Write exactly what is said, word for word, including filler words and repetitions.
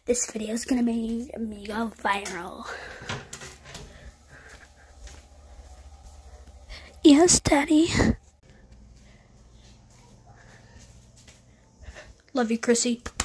This video is gonna be mega viral. Yes, Daddy. Love you, Chrissy.